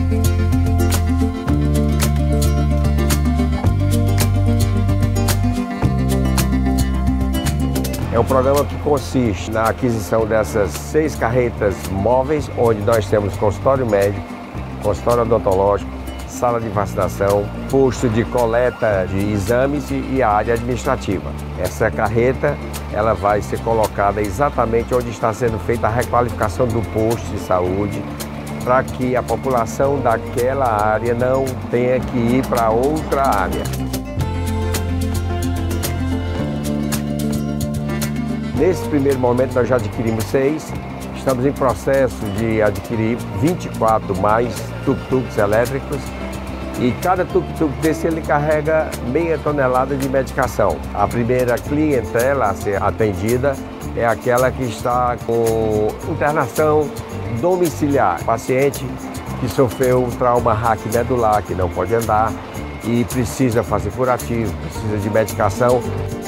É um programa que consiste na aquisição dessas 6 carretas móveis, onde nós temos consultório médico, consultório odontológico, sala de vacinação, posto de coleta de exames e a área administrativa. Essa carreta ela vai ser colocada exatamente onde está sendo feita a requalificação do posto de saúde, para que a população daquela área não tenha que ir para outra área. Nesse primeiro momento nós já adquirimos 6, estamos em processo de adquirir 24 mais tuk-tuks elétricos e cada tuk-tuk desse ele carrega meia tonelada de medicação. A primeira clientela a ser atendida é aquela que está com internação domiciliar, paciente que sofreu um trauma raquimedular, que não pode andar e precisa fazer curativo, precisa de medicação.